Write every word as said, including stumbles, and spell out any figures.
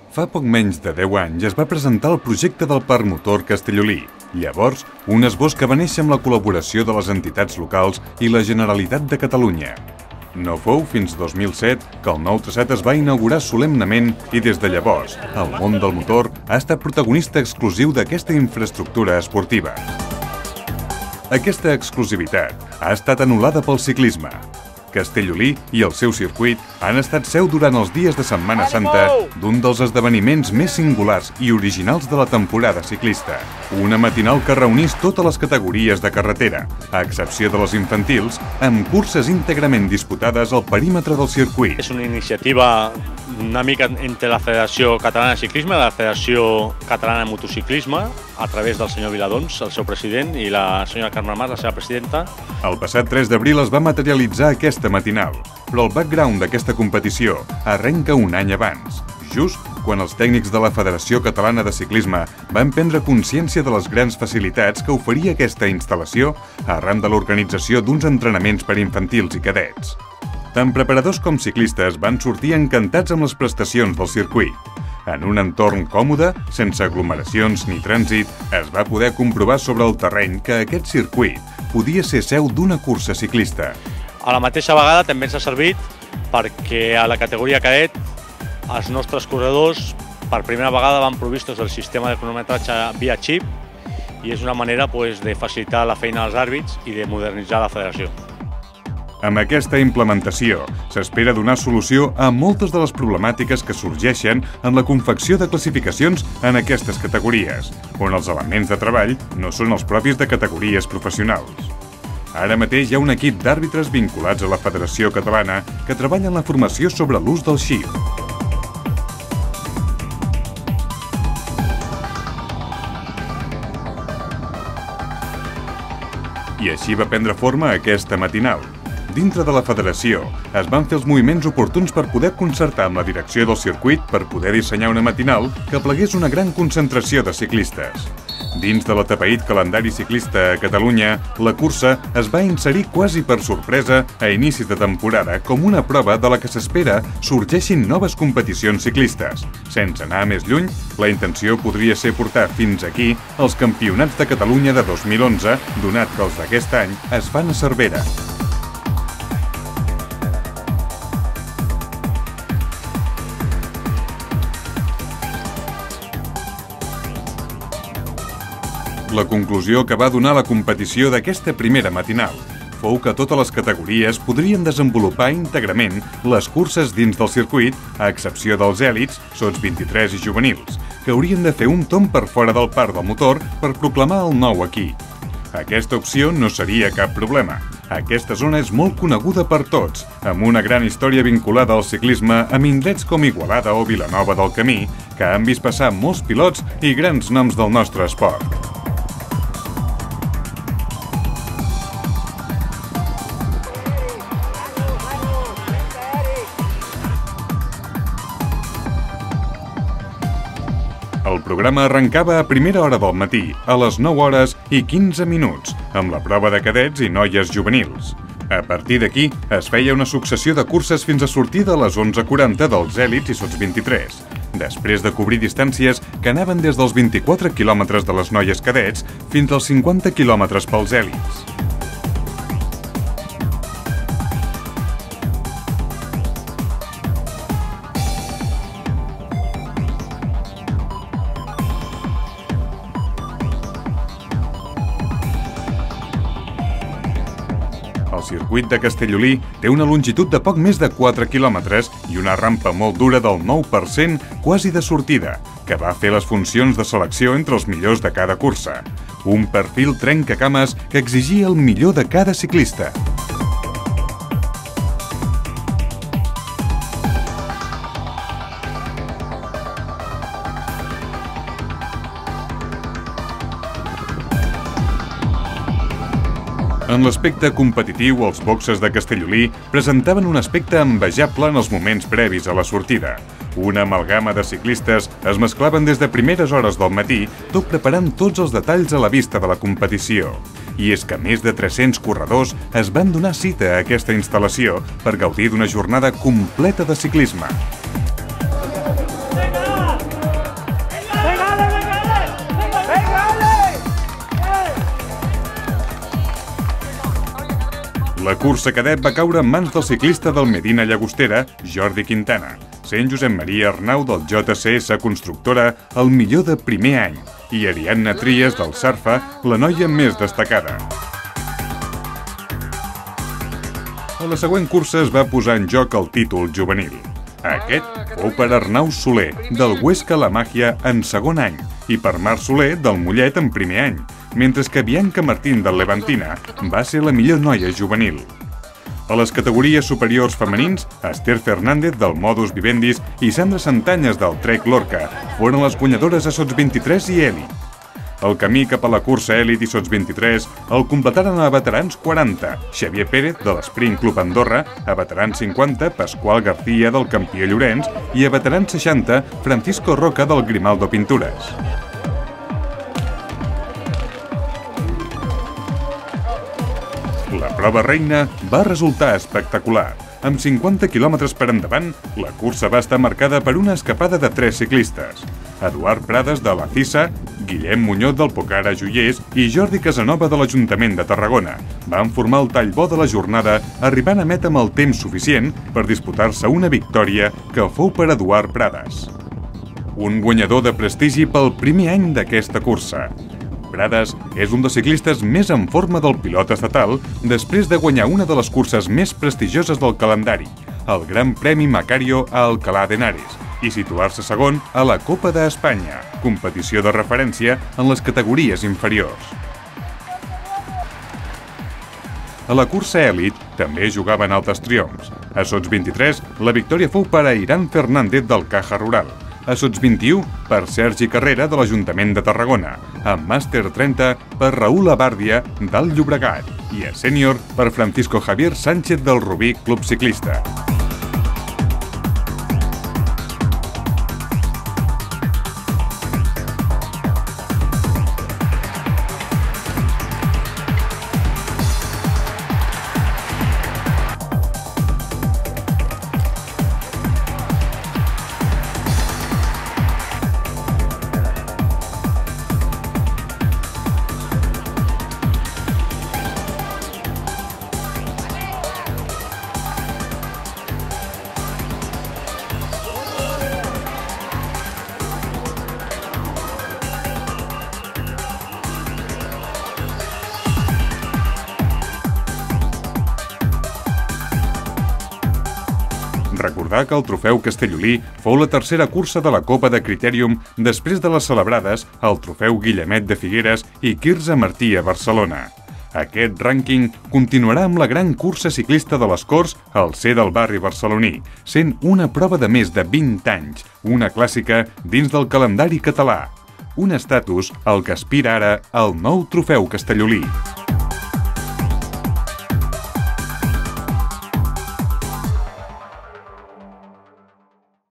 Fa poc menys de deu anys es va presentar el projecte del Parc Motor Castellolí. Llavors, un esbós que va néixer amb la col·laboració de les entitats locals i la Generalitat de Catalunya. No fou fins dos mil set que el nou traçat es va inaugurar solemnement i des de llavors el món del motor ha estat protagonista exclusiu d'aquesta infraestructura esportiva. Aquesta exclusivitat ha estat anul·lada pel ciclisme. Castellolí i el seu circuit han estat seu durant els dies de Setmana Santa d'un dels esdeveniments més singulars i originals de la temporada ciclista. Una matinal que reunís totes les categories de carretera, a excepció de les infantils, amb curses íntegrament disputades al perímetre del circuit. És una iniciativa una mica entre la Federació Catalana de Ciclisme i la Federació Catalana de Motociclisme, a través del senyor Viladons, el seu president, i la senyora Carme Mas, la seva presidenta. El passat tres d'abril es va materialitzar aquesta matinal, però el background d'aquesta competició arrenca un any abans, just quan els tècnics de la Federació Catalana de Ciclisme van prendre consciència de les grans facilitats que oferia aquesta instal·lació arran de l'organització d'uns entrenaments per infantils i cadets. Tant preparadors com ciclistes van sortir encantats amb les prestacions del circuit. En un entorn còmode, sense aglomeracions ni trànsit, es va poder comprovar sobre el terreny que aquest circuit podia ser seu d'una cursa ciclista. A la mateixa vegada també ens ha servit perquè a la categoria cadet els nostres corredors per primera vegada van provistos del sistema de cronometratge via xip i és una manera pues, de facilitar la feina als àrbits i de modernitzar la federació. Amb aquesta implementació s'espera donar solució a moltes de les problemàtiques que sorgeixen en la confecció de classificacions en aquestes categories, on els elements de treball no són els propis de categories professionals. Ara mateix hi ha un equip d'àrbitres vinculats a la Federació Catalana que treballa en la formació sobre l'ús del xip. I així va prendre forma aquesta matinal. Dintre de la federació es van fer els moviments oportuns per poder concertar amb la direcció del circuit per poder dissenyar una matinal que plegués una gran concentració de ciclistes. Dins de l'atapeït calendari ciclista a Catalunya, la cursa es va inserir quasi per sorpresa a inicis de temporada com una prova de la que s'espera sorgeixin noves competicions ciclistes. Sense anar més lluny, la intenció podria ser portar fins aquí els campionats de Catalunya de dos mil onze, donat que els d'aquest any es fan a Cervera. La conclusió que va donar la competició d'aquesta primera matinal fou que totes les categories podrien desenvolupar íntegrament les curses dins del circuit, a excepció dels èlits, sots vint-i-tres i juvenils, que haurien de fer un tomb per fora del parc del motor per proclamar el nou aquí. Aquesta opció no seria cap problema. Aquesta zona és molt coneguda per tots, amb una gran història vinculada al ciclisme amb indrets com Igualada o Vilanova del Camí, que han vist passar molts pilots i grans noms del nostre esport. El programa arrencava a primera hora del matí, a les nou hores i quinze minuts, amb la prova de cadets i noies juvenils. A partir d'aquí, es feia una successió de curses fins a sortir de les onze quaranta dels èlits i sots vint-i-tres, després de cobrir distàncies que anaven des dels vint-i-quatre quilòmetres de les noies cadets fins als cinquanta quilòmetres pels èlits. El circuit de Castellolí té una longitud de poc més de quatre quilòmetres i una rampa molt dura del nou per cent quasi de sortida, que va fer les funcions de selecció entre els millors de cada cursa. Un perfil trencacames que exigia el millor de cada ciclista. En l'aspecte competitiu, els boxes de Castellolí presentaven un aspecte envejable en els moments previs a la sortida. Una amalgama de ciclistes es mesclaven des de primeres hores del matí, tot preparant tots els detalls a la vista de la competició. I és que més de tres-cents corredors es van donar cita a aquesta instal·lació per gaudir d'una jornada completa de ciclisme. La cursa cadet va caure en mans del ciclista del Medina Llagostera, Jordi Quintana, sent Josep Maria Arnau del J C S Constructora el millor de primer any i Ariadna Trias del Sarfa la noia més destacada. A la següent cursa es va posar en joc el títol juvenil. Aquest fou per Arnau Soler, del Huesca La Màgia en segon any, i per Marc Soler, del Mollet en primer any, mentre que Bianca Martín del Levantina va ser la millor noia juvenil. A les categories superiors femenins, Esther Fernández del Modus Vivendi i Sandra Santanyes del Trek Lorca foren les guanyadores a Sots vint-i-tres i Elit. El camí cap a la cursa Elit i Sots vint-i-tres el completaren a veterans quaranta, Xavier Pérez de l'Sprint Club Andorra, a veterans cinquanta, Pasqual García del Campió Llorenç i a veterans seixanta, Francisco Roca del Grimaldo Pintures. La prova reina va resultar espectacular. Amb cinquanta quilòmetres per endavant, la cursa va estar marcada per una escapada de tres ciclistes. Eduard Prades de la CISA, Guillem Muñoz del Pocara Joiers i Jordi Casanova de l'Ajuntament de Tarragona van formar el tall bo de la jornada, arribant a meta amb el temps suficient per disputar-se una victòria que fou per Eduard Prades. Un guanyador de prestigi pel primer any d'aquesta cursa. Prades és un dels ciclistes més en forma del pilot estatal després de guanyar una de les curses més prestigioses del calendari, el Gran Premi Macario a Alcalá de Henares, i situar-se segon a la Copa d'Espanya, competició de referència en les categories inferiors. A la cursa Elit també jugaven altres triomfs. A Sots vint-i-tres, la victòria fou per a Irán Fernández del Caja Rural. A Sots vint-i-u, per Sergi Carrera de l'Ajuntament de Tarragona. A Màster trenta, per Raül Abàrdia del Llobregat. I a Sènior, per Francisco Javier Sánchez del Rubí Club Ciclista. Recordar que el Trofeu Castellolí fou la tercera cursa de la Copa de Critèrium després de les celebrades el Trofeu Guillemet de Figueres i Quirze Martí a Barcelona. Aquest rànquing continuarà amb la gran cursa ciclista de les Corts al ser del barri barceloní, sent una prova de més de vint anys, una clàssica dins del calendari català. Un estatus al que aspira ara el nou Trofeu Castellolí.